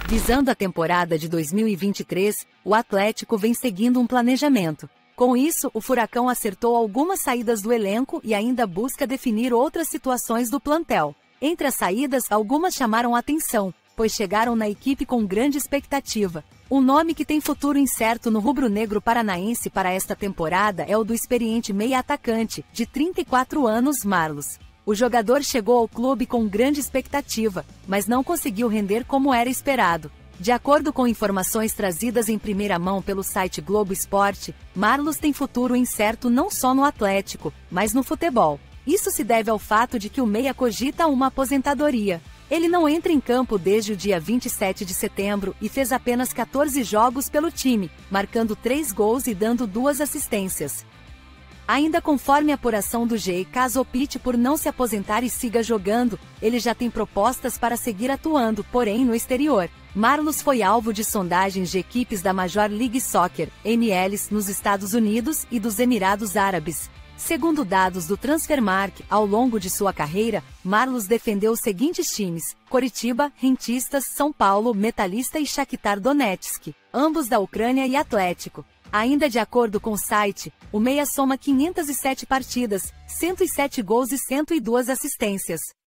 Visando a temporada de 2023, o Atlético vem seguindo um planejamento. Com isso, o Furacão acertou algumas saídas do elenco e ainda busca definir outras situações do plantel. Entre as saídas, algumas chamaram a atenção, pois chegaram na equipe com grande expectativa. Um nome que tem futuro incerto no rubro-negro paranaense para esta temporada é o do experiente meia-atacante, de 34 anos, Marlos. O jogador chegou ao clube com grande expectativa, mas não conseguiu render como era esperado. De acordo com informações trazidas em primeira mão pelo site Globo Esporte, Marlos tem futuro incerto não só no Atlético, mas no futebol. Isso se deve ao fato de que o meia cogita uma aposentadoria. Ele não entra em campo desde o dia 27 de setembro e fez apenas 14 jogos pelo time, marcando 3 gols e dando 2 assistências. Ainda conforme a apuração do GE, caso opte por não se aposentar e siga jogando, ele já tem propostas para seguir atuando, porém no exterior. Marlos foi alvo de sondagens de equipes da Major League Soccer, MLS, nos Estados Unidos e dos Emirados Árabes. Segundo dados do Transfermarkt, ao longo de sua carreira, Marlos defendeu os seguintes times: Coritiba, Rentistas, São Paulo, Metalista e Shakhtar Donetsk, ambos da Ucrânia, e Atlético. Ainda de acordo com o site, o meia soma 507 partidas, 107 gols e 102 assistências.